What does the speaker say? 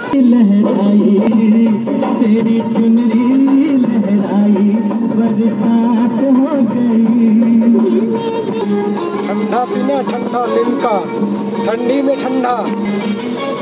लहराई तेरी चुनरी लहराई बरसात हो गई। ठंडा पीना ठंडा लिमका ठंडी में ठंडा।